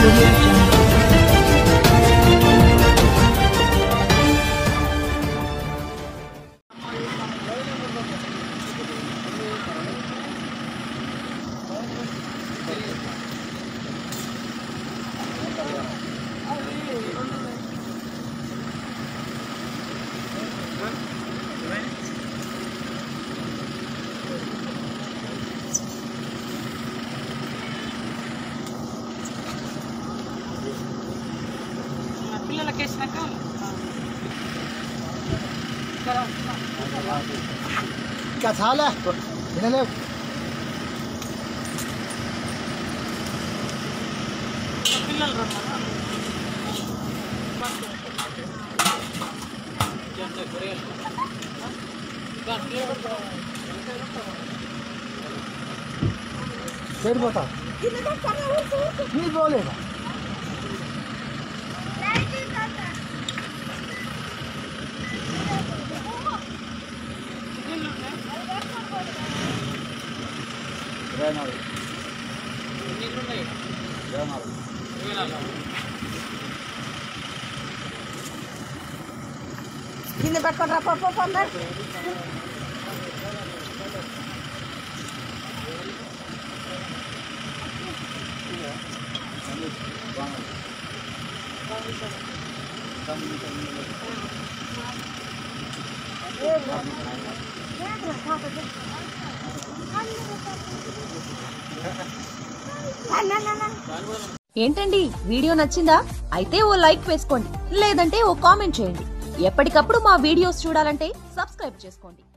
Audio Jungle. क्या हाल है इन्हें फिर बता नहीं बोलेगा Ini bakal apa-apa pandai. ఏంటండి వీడియో నచ్చిందా? అయితే ఓ లైక్ వేసుకోండి, లేదంటే ఓ కామెంట్ చేయండి. ఎప్పటికప్పుడు మా వీడియోస్ చూడాలంటే సబ్స్క్రైబ్ చేసుకోండి.